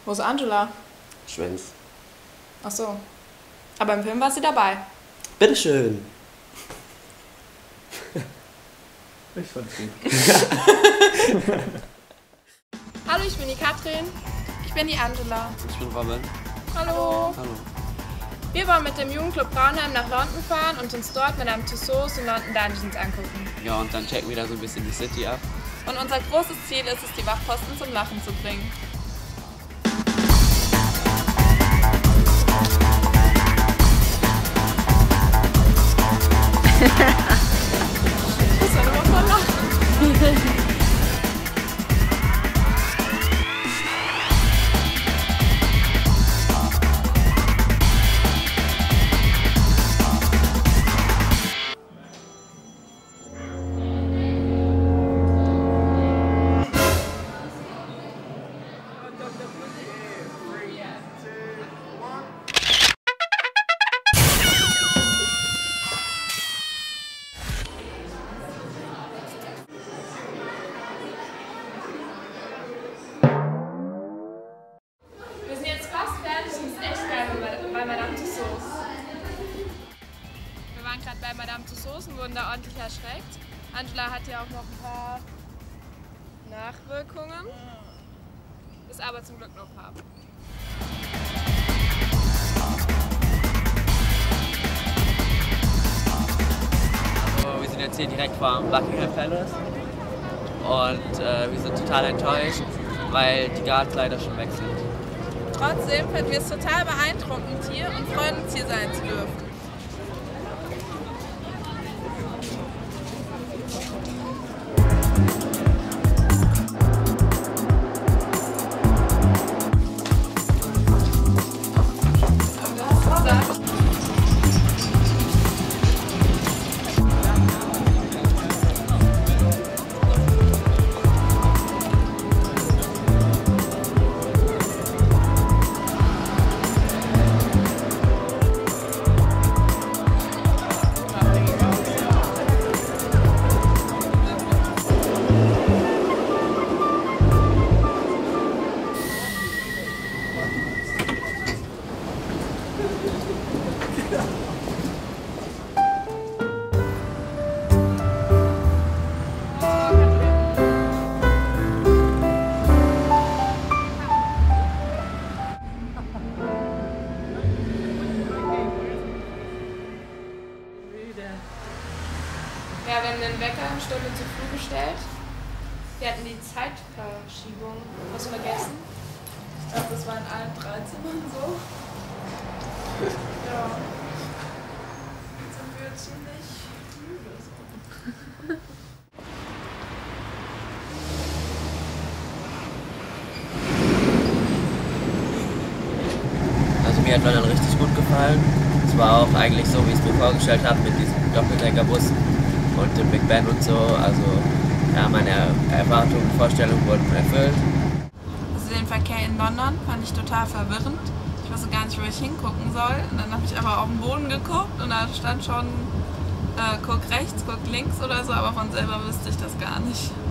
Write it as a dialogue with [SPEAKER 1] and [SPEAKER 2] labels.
[SPEAKER 1] Wo ist Angela?
[SPEAKER 2] Schwänz.
[SPEAKER 1] Ach so. Aber im Film war sie dabei.
[SPEAKER 2] Bitteschön.
[SPEAKER 3] Ich fand's gut.
[SPEAKER 1] Hallo, ich bin die Katrin. Ich bin die Angela.
[SPEAKER 2] Ich bin Robin.
[SPEAKER 1] Hallo.
[SPEAKER 2] Hallo.
[SPEAKER 1] Wir wollen mit dem Jugendclub Braunheim nach London fahren und uns dort Madame Tussauds und London Dungeons angucken.
[SPEAKER 2] Ja, und dann checken wir da so ein bisschen die City ab.
[SPEAKER 1] Und unser großes Ziel ist es, die Wachposten zum Lachen zu bringen. Das war doch voll lachen. Wir sind jetzt fast fertig und es ist echt geil bei Madame Tussauds. Wir waren gerade bei Madame Tussauds und wurden da ordentlich erschreckt. Angela hat ja auch noch ein paar Nachwirkungen, ist aber zum Glück noch farben.
[SPEAKER 2] Also, wir sind jetzt hier direkt vor Buckingham Palace und wir sind total enttäuscht, weil die Guards leider schon weg sind.
[SPEAKER 1] Trotzdem finden wir es total beeindruckend hier und freuen uns, hier sein zu dürfen. Ja, wir haben den Wecker eine Stunde zu früh gestellt. Wir hatten die Zeitverschiebung was vergessen. Ich glaube, das war in allen 3 Zimmern so. Ja. Jetzt sind wir ziemlich müde.
[SPEAKER 2] Also mir hat London richtig gut gefallen. Es war auch eigentlich so, wie ich es mir vorgestellt habe, mit diesem Doppeldeckerbus und dem Big Ben und so. Also ja, meine Erwartungen und Vorstellungen wurden erfüllt.
[SPEAKER 1] Also den Verkehr in London fand ich total verwirrend. Ich wusste gar nicht, wo ich hingucken soll. Und dann habe ich aber auf den Boden geguckt und da stand schon guck rechts, guck links oder so, aber von selber wüsste ich das gar nicht.